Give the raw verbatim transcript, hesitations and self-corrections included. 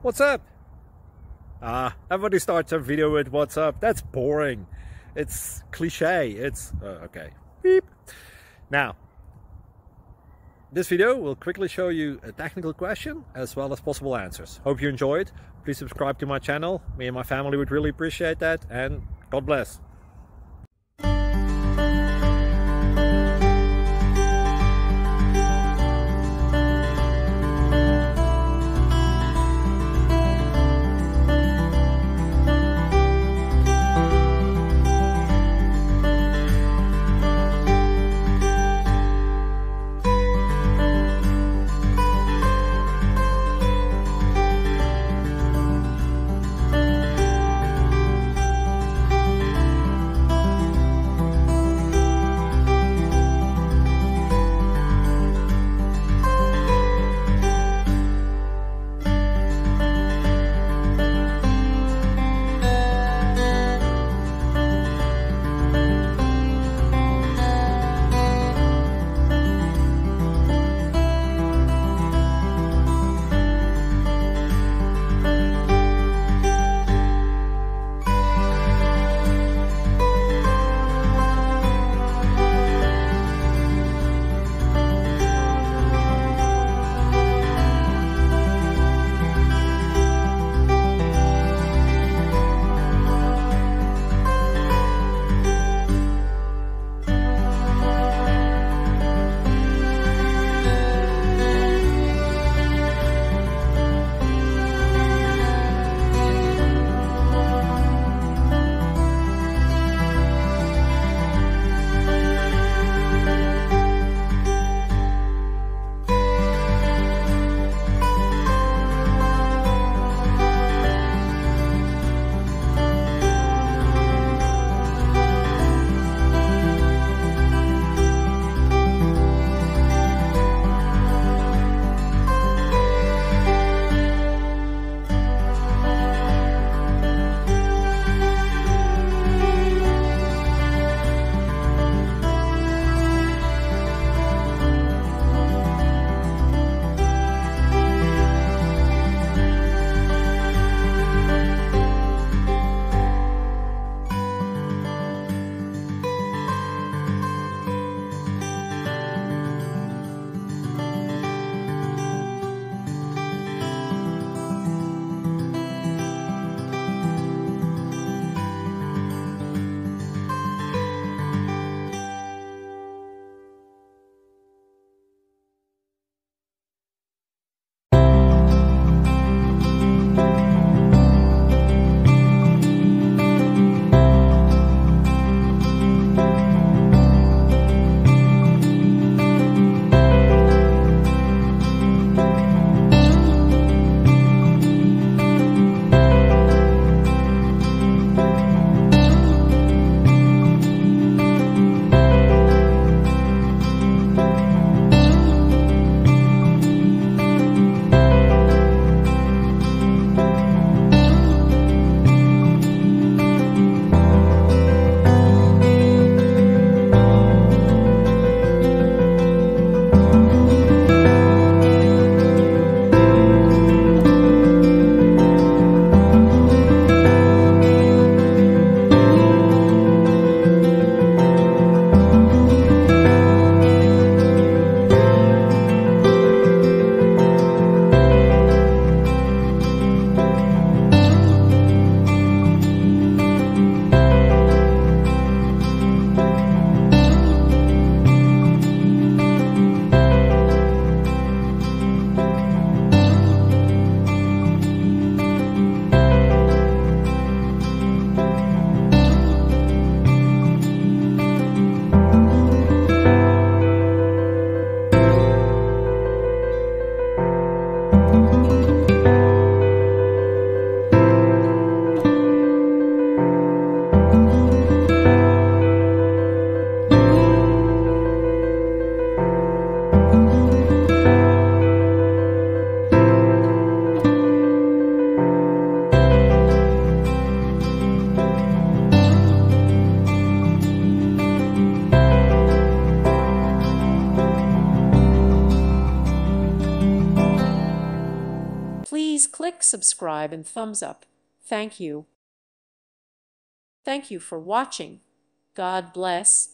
What's up? Ah, everybody starts a video with what's up. That's boring. It's cliche. It's uh, okay. Beep. Now, this video will quickly show you a technical question as well as possible answers. Hope you enjoyed. Please subscribe to my channel. Me and my family would really appreciate that, and God bless. Please click subscribe and thumbs up. Thank you. Thank you for watching. God bless.